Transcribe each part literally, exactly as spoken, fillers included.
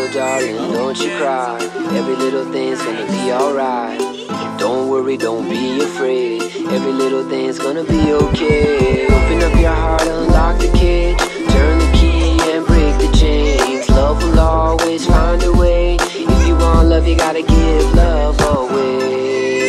Oh darling, don't you cry. Every little thing's gonna be alright. Don't worry, don't be afraid. Every little thing's gonna be okay. Open up your heart, unlock the cage. Turn the key and break the chains. Love will always find a way. If you want love, you gotta give love away.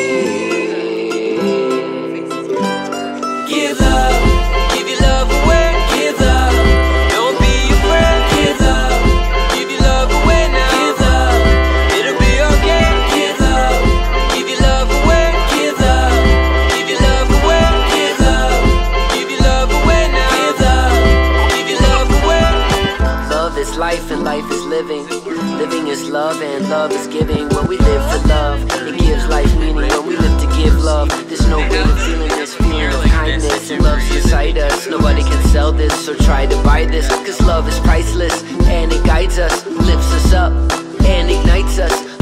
Give love, give your love away. Give love, don't be afraid. Give love, give your love away now. Give love, it'll be okay. Give love, give your love away. Give love, give your love away. Give love, give your love away now. Give love, give your love away. Love is life and life is living. Living is love and love is giving. When we live for love, it gives life meaning. When we live to give love, there's no greater feeling. This feeling of kindness and love's inside us. Nobody can sell this or try to buy this, cause love is priceless and it guides us, lifts us up and ignites us.